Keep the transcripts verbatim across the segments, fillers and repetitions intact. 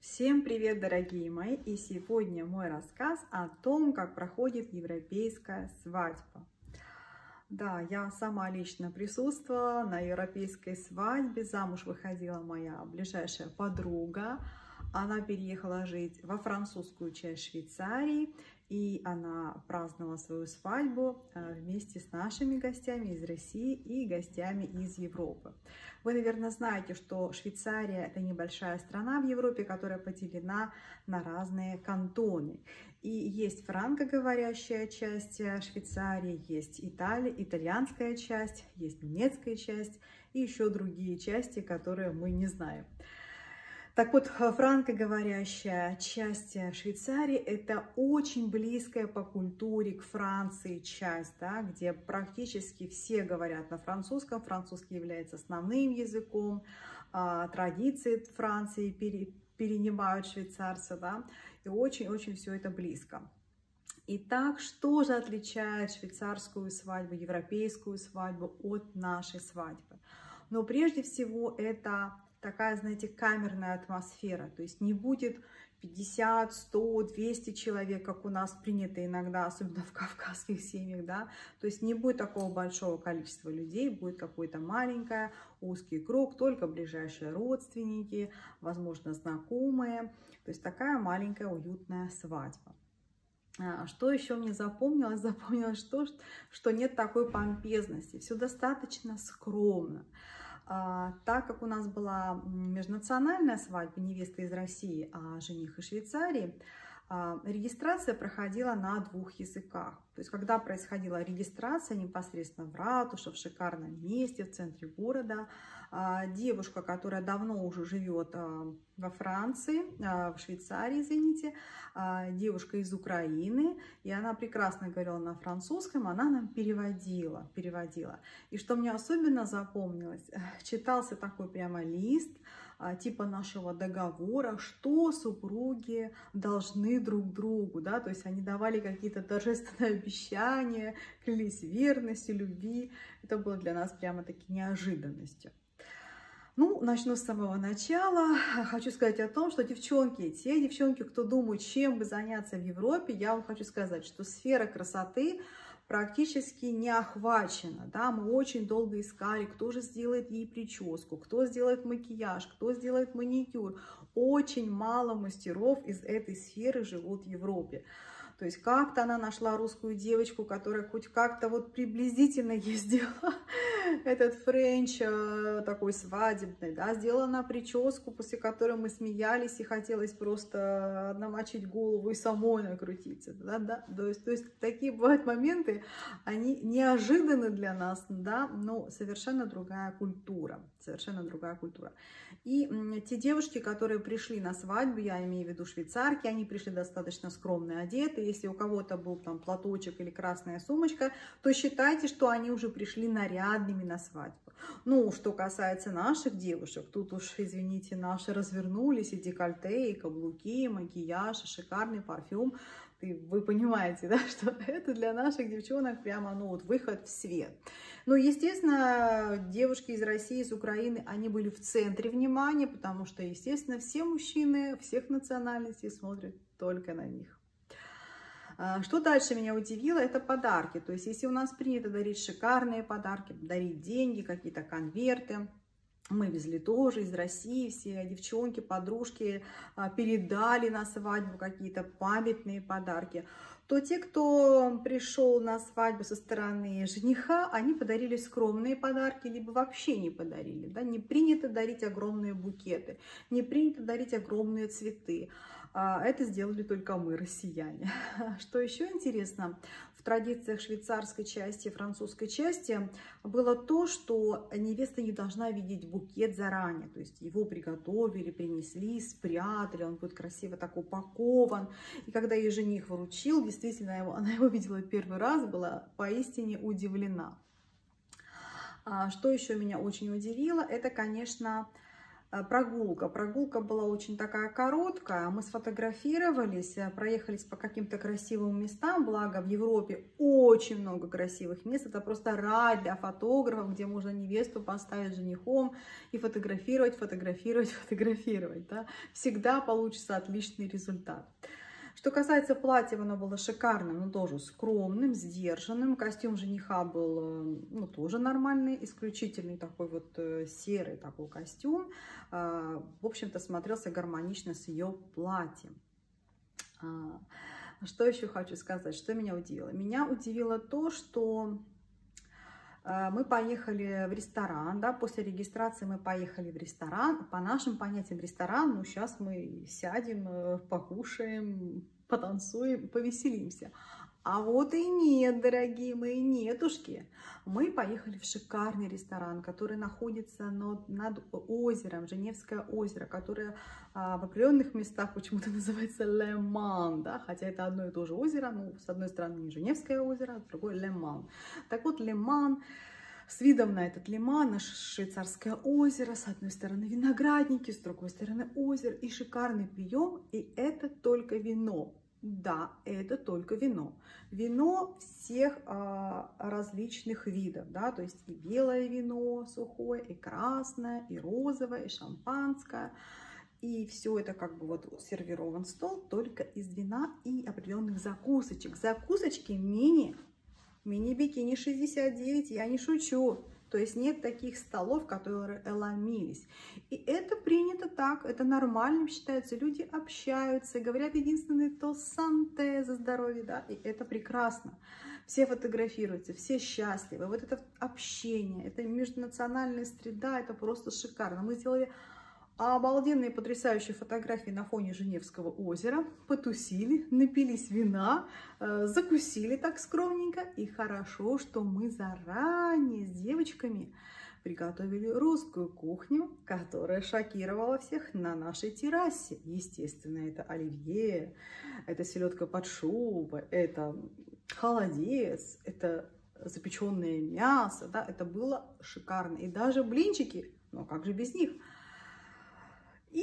Всем привет, дорогие мои! И сегодня мой рассказ о том, как проходит европейская свадьба. Да, я сама лично присутствовала на европейской свадьбе. Замуж выходила моя ближайшая подруга. Она переехала жить во французскую часть Швейцарии, и она праздновала свою свадьбу вместе с нашими гостями из России и гостями из Европы. Вы, наверное, знаете, что Швейцария – это небольшая страна в Европе, которая поделена на разные кантоны. И есть франкоговорящая часть Швейцарии, есть Италия, итальянская часть, есть немецкая часть и еще другие части, которые мы не знаем. Так вот, франкоговорящая часть Швейцарии – это очень близкая по культуре к Франции часть, да, где практически все говорят на французском. Французский является основным языком, а, традиции Франции пере, перенимают швейцарцы, да, и очень-очень все это близко. Итак, что же отличает швейцарскую свадьбу, европейскую свадьбу от нашей свадьбы? Но прежде всего это такая, знаете, камерная атмосфера, то есть не будет пятьдесят, сто, двести человек, как у нас принято иногда, особенно в кавказских семьях, да, то есть не будет такого большого количества людей, будет какой-то маленький узкий круг, только ближайшие родственники, возможно, знакомые, то есть такая маленькая уютная свадьба. Что еще мне запомнилось? Запомнилось, что, что нет такой помпезности, все достаточно скромно. А, так как у нас была межнациональная свадьба, невеста из России, а жених из Швейцарии, а, регистрация проходила на двух языках. То есть, когда происходила регистрация непосредственно в ратуше, в шикарном месте, в центре города, а, девушка, которая давно уже живет а, во Франции, а, в Швейцарии, извините, а, девушка из Украины, и она прекрасно говорила на французском, она нам переводила, переводила. И что мне особенно запомнилось, читался такой прямо лист, типа нашего договора, что супруги должны друг другу, да, то есть они давали какие-то торжественные обещания, клялись верности, любви. Это было для нас прямо-таки неожиданностью. Ну, начну с самого начала. Хочу сказать о том, что девчонки, те девчонки, кто думают, чем бы заняться в Европе, я вам хочу сказать, что сфера красоты практически не охвачена, да, мы очень долго искали, кто же сделает ей прическу, кто сделает макияж, кто сделает маникюр. Очень мало мастеров из этой сферы живут в Европе. То есть как-то она нашла русскую девочку, которая хоть как-то вот приблизительно ей сделала этот френч такой свадебный, да, сделала она прическу, после которой мы смеялись и хотелось просто намочить голову и самой накрутиться, да, да, то есть, то есть такие бывают моменты, они неожиданны для нас, да, но совершенно другая культура, совершенно другая культура. И те девушки, которые пришли на свадьбу, я имею в виду швейцарки, они пришли достаточно скромно одеты. Если у кого-то был там платочек или красная сумочка, то считайте, что они уже пришли нарядными на свадьбу. Ну, что касается наших девушек, тут уж, извините, наши развернулись, и декольте, и каблуки, и макияж, и шикарный парфюм. Вы понимаете, да, что это для наших девчонок прямо, ну, вот выход в свет. Ну, естественно, девушки из России, из Украины, они были в центре внимания, потому что, естественно, все мужчины всех национальностей смотрят только на них. Что дальше меня удивило, это подарки. То есть, если у нас принято дарить шикарные подарки, дарить деньги, какие-то конверты, мы везли тоже из России, все девчонки, подружки передали на свадьбу какие-то памятные подарки, то те, кто пришел на свадьбу со стороны жениха, они подарили скромные подарки, либо вообще не подарили. Да? Не принято дарить огромные букеты, не принято дарить огромные цветы. Это сделали только мы, россияне. Что еще интересно, в традициях швейцарской части и французской части было то, что невеста не должна видеть букет заранее. То есть его приготовили, принесли, спрятали, он будет красиво так упакован. И когда ей жених вручил, действительно, его, она его видела первый раз, была поистине удивлена. Что еще меня очень удивило, это, конечно, прогулка. Прогулка была очень такая короткая. Мы сфотографировались, проехались по каким-то красивым местам. Благо в Европе очень много красивых мест. Это просто рай для фотографов, где можно невесту поставить женихом и фотографировать, фотографировать, фотографировать. Да? Всегда получится отличный результат. Что касается платья, оно было шикарным, но тоже скромным, сдержанным. Костюм жениха был, ну, тоже нормальный, исключительный такой вот серый такой костюм. В общем-то, смотрелся гармонично с ее платьем. Что еще хочу сказать, что меня удивило? Меня удивило то, что мы поехали в ресторан, да, после регистрации мы поехали в ресторан. По нашим понятиям ресторан, ну, сейчас мы сядем, покушаем, потанцуем, повеселимся. А вот и нет, дорогие мои нетушки. Мы поехали в шикарный ресторан, который находится над, над озером, Женевское озеро, которое а, в определенных местах почему-то называется Ле-Ман, да, хотя это одно и то же озеро, ну, с одной стороны не Женевское озеро, а с другой Ле-Ман. Так вот, Ле-Ман, с видом на этот лиман, на швейцарское озеро, с одной стороны виноградники, с другой стороны озеро, и шикарный прием, и это только вино. Да, это только вино. Вино всех а, различных видов, да, то есть и белое вино сухое, и красное, и розовое, и шампанское. И все это как бы вот сервирован стол только из вина и определенных закусочек. Закусочки мини. Мини-бикини шестьдесят девять, я не шучу. То есть нет таких столов, которые ломились. И это принято так, это нормально считается. Люди общаются, говорят единственное то санте за здоровье, да, и это прекрасно. Все фотографируются, все счастливы. Вот это общение, это межнациональная среда, это просто шикарно. Мы сделали обалденные, потрясающие фотографии на фоне Женевского озера, потусили, напились вина, э, закусили так скромненько. И хорошо, что мы заранее с девочками приготовили русскую кухню, которая шокировала всех на нашей террасе. Естественно, это оливье, это селедка под шубой, это холодец, это запеченное мясо, да, это было шикарно. И даже блинчики, но как же без них? И,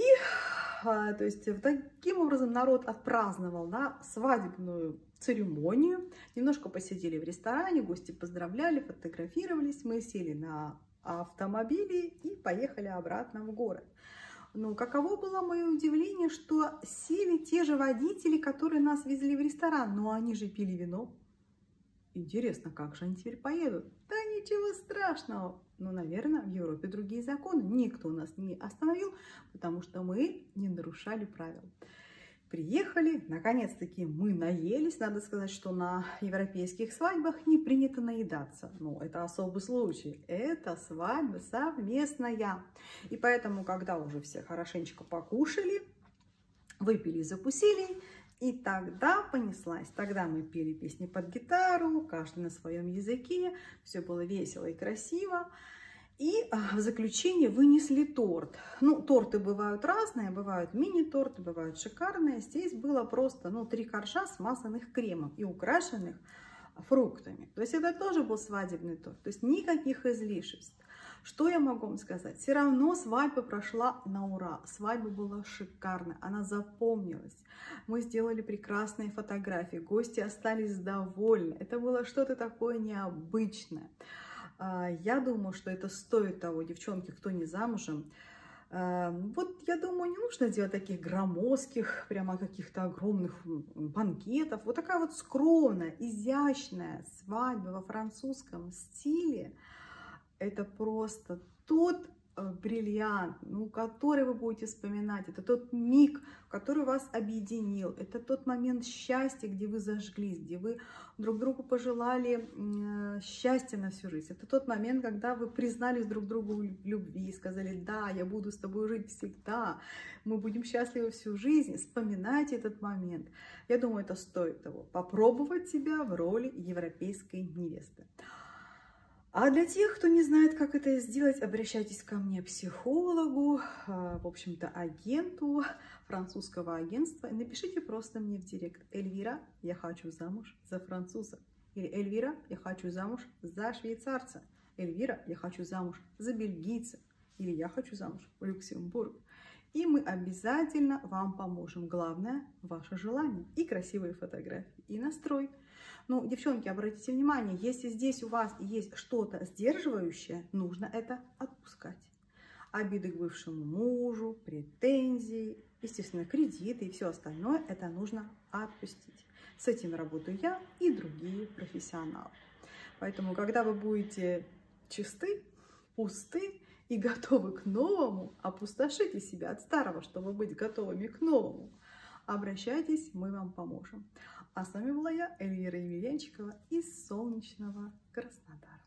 то есть, таким образом народ отпраздновал, да, свадебную церемонию. Немножко посидели в ресторане, гости поздравляли, фотографировались. Мы сели на автомобили и поехали обратно в город. Ну, каково было мое удивление, что сели те же водители, которые нас везли в ресторан. Но они же пили вино. Интересно, как же они теперь поедут? Да ничего страшного. Но, наверное, в Европе другие законы. Никто нас не остановил, потому что мы не нарушали правил. Приехали, наконец-таки мы наелись. Надо сказать, что на европейских свадьбах не принято наедаться. Ну, это особый случай. Это свадьба совместная. И поэтому, когда уже все хорошенечко покушали, выпили, закусили, и тогда понеслась. Тогда мы пели песни под гитару, каждый на своем языке. Все было весело и красиво. И в заключение вынесли торт. Ну, торты бывают разные. Бывают мини-торты, бывают шикарные. Здесь было просто, ну, три коржа, смазанных кремом и украшенных фруктами. То есть это тоже был свадебный торт. То есть никаких излишеств. Что я могу вам сказать? Все равно свадьба прошла на ура. Свадьба была шикарная, она запомнилась. Мы сделали прекрасные фотографии, гости остались довольны. Это было что-то такое необычное. Я думаю, что это стоит того, девчонки, кто не замужем. Вот, я думаю, не нужно делать таких громоздких, прямо каких-то огромных банкетов. Вот такая вот скромная, изящная свадьба во французском стиле. Это просто тот бриллиант, ну, который вы будете вспоминать. Это тот миг, который вас объединил. Это тот момент счастья, где вы зажглись, где вы друг другу пожелали счастья на всю жизнь. Это тот момент, когда вы признались друг другу в любви, сказали: да, я буду с тобой жить всегда, мы будем счастливы всю жизнь. Вспоминайте этот момент. Я думаю, это стоит того. Попробовать себя в роли европейской невесты. А для тех, кто не знает, как это сделать, обращайтесь ко мне, психологу, в общем-то, агенту французского агентства. И напишите просто мне в директ: Эльвира, я хочу замуж за француза. Или Эльвира, я хочу замуж за швейцарца. Эльвира, я хочу замуж за бельгийца. или я хочу замуж в Люксембург. И мы обязательно вам поможем. Главное – ваше желание и красивые фотографии, и настрой. Ну, девчонки, обратите внимание, если здесь у вас есть что-то сдерживающее, нужно это отпускать. Обиды к бывшему мужу, претензии, естественно, кредиты и все остальное, это нужно отпустить. С этим работаю я и другие профессионалы. Поэтому, когда вы будете чисты, пусты и готовы к новому, опустошите себя от старого, чтобы быть готовыми к новому. Обращайтесь, мы вам поможем. А с вами была я, Эльвира Емельянчикова из солнечного Краснодара.